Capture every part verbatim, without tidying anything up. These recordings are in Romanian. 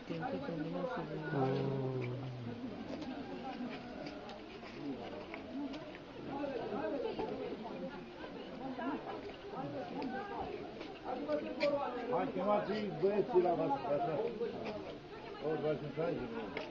Hai, chemați băieții la voastră, așa. Ori v-ați înțelege.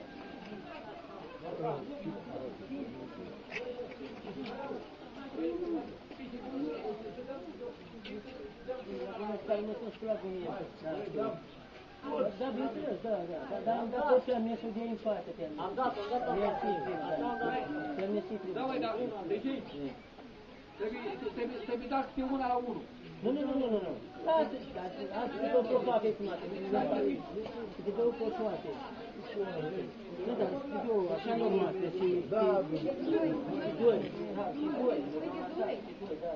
Da, bineînțeles, da, da, dar am dat tot permisul de în față. Am dat, am dat, am dat. Permisul. Da, măi, da, deci trebuie dat pe una la unul. Nu, nu, nu, nu, nu, nu. Ați câte o propoate estimate. Câte două propoate. Nu, dar câte două, așa normal. Da, doi. Doi. Doi. Doi, da.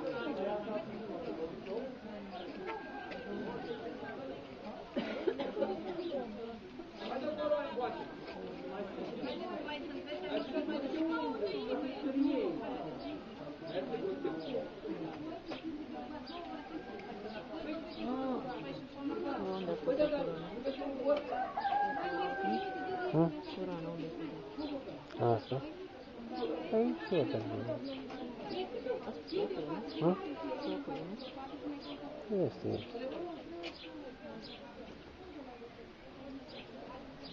Asta? Păi, ce e pentru mine? Este, este.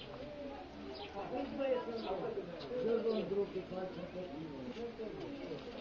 Dă-l un grup de față.